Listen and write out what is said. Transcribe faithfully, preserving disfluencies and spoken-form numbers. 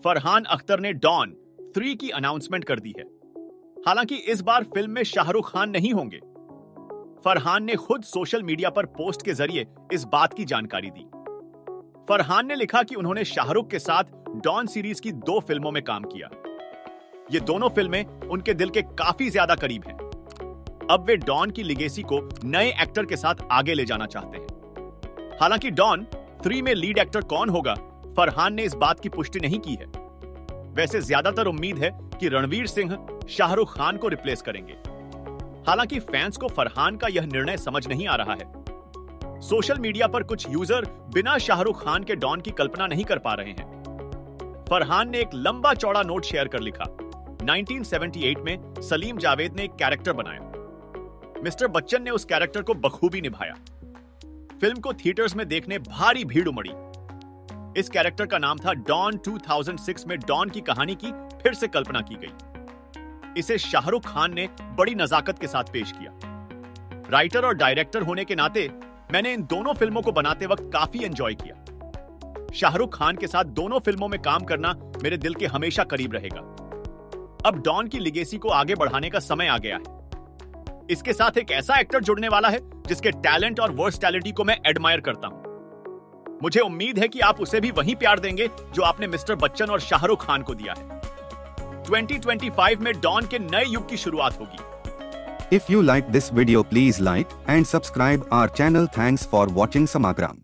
फरहान अख्तर ने don three की announcement कर दी है। हालांकि इस बार फिल्म में शाहरुख खान नहीं होंगे। फरहान ने खुद सोशल मीडिया पर पोस्ट के जरिए इस बात की जानकारी दी। फरहान ने लिखा कि उन्होंने शाहरुख के साथ डॉन सीरीज की दो फिल्मों में काम किया। ये दोनों फिल्में उनके दिल के काफी ज्यादा करीब हैं। अब वे डॉन की लिगेसी को नए एक्टर के साथ आगे ले जाना चाहते हैं। हालांकि डॉन थ्री में लीड एक्टर कौन होगा, फरहान ने इस बात की पुष्टि नहीं की है। वैसे ज्यादातर उम्मीद है कि रणवीर सिंह शाहरुख खान को रिप्लेस करेंगे। हालांकि फैंस को फरहान का यह निर्णय समझ नहीं आ रहा है। सोशल मीडिया पर कुछ यूजर बिना शाहरुख खान के डॉन की कल्पना नहीं कर पा रहे हैं। फरहान ने एक लंबा चौड़ा नोट शेयर कर लिखा, उन्नीस सौ अठहत्तर में सलीम जावेद ने एक कैरेक्टर बनाया। मिस्टर बच्चन ने उस कैरेक्टर को बखूबी निभाया। फिल्म को थिएटर्स में देखने भारी भीड़ उमड़ी। इस कैरेक्टर का नाम था डॉन। दो हज़ार छह में डॉन की कहानी की फिर से कल्पना की गई। इसे शाहरुख खान ने बड़ी नजाकत के साथ पेश किया। राइटर और डायरेक्टर होने के नाते मैंने इन दोनों फिल्मों को बनाते वक्त काफी एंजॉय किया। शाहरुख खान के साथ दोनों फिल्मों में काम करना मेरे दिल के हमेशा करीब रहेगा। अब डॉन की लिगेसी को आगे बढ़ाने का समय आ गया है। इसके साथ एक ऐसा एक्टर जुड़ने वाला है जिसके टैलेंट और वर्सटैलिटी को मैं एडमायर करता हूं। मुझे उम्मीद है कि आप उसे भी वही प्यार देंगे जो आपने मिस्टर बच्चन और शाहरुख खान को दिया है। दो हज़ार पच्चीस में डॉन के नए युग की शुरुआत होगी। If you like this video, please like and subscribe our channel. Thanks for watching Samagram.